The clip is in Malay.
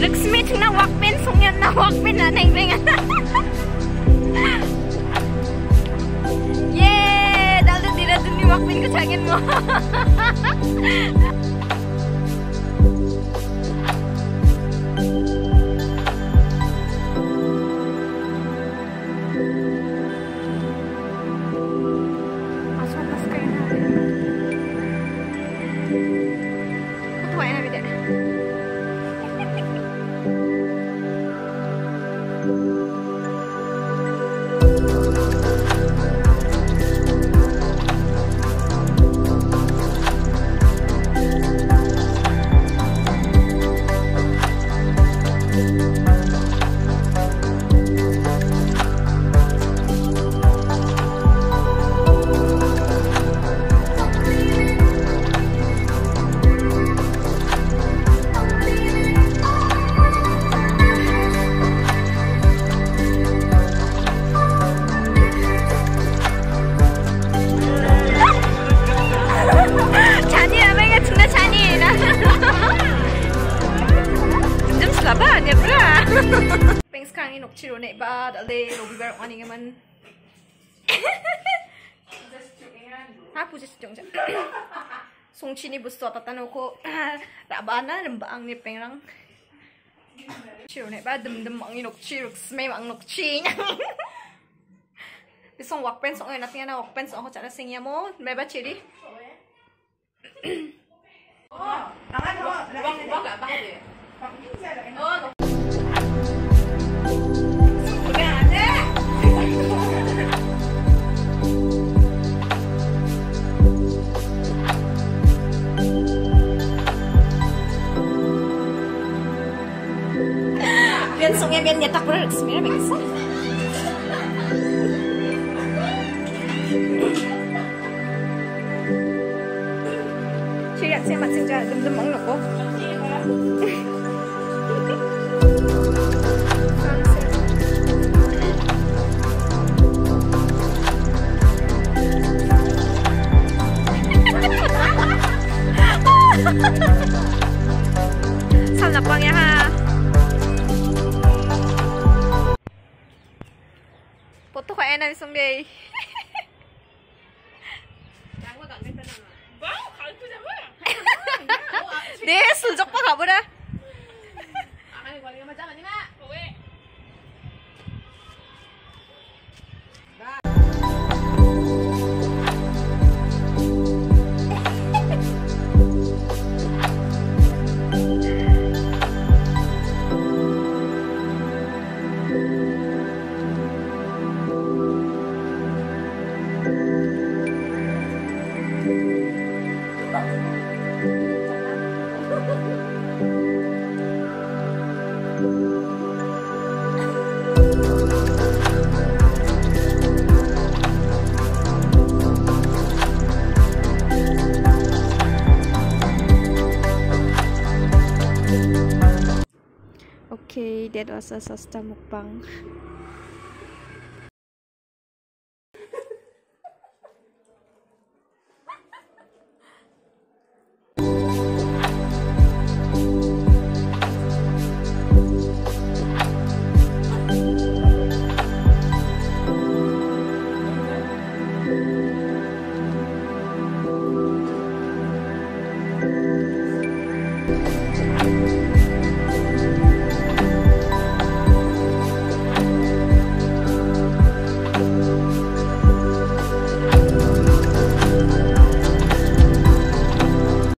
Laksmi tengna wakpen sungyan na wakpen na neng neng. Yeay, dalda tidak duni wakpen kecangin mo. Peng sekarang ini nok ciro nek ba dale lobi barok mani ngaman. Ha puja sejong ja. Song chini busto tatan ko rabana lembang ni pengrang. Ciro nek ba dem mang nok ciro sme mang nok chi. Song wakpen song nat ngana wakpen song ho chana singya mo ba chiri. Oh, tangan ho. Bang gak bah dia. Oh. Biar sungnya biar nyetak bener sebenarnya bagus. Ciri saya masih jalan dem mong loko. Salapang ya ha. Foto kok enak isong deh. Deh, sujok pa ka dah. Okay, that was a Sasta mukbang.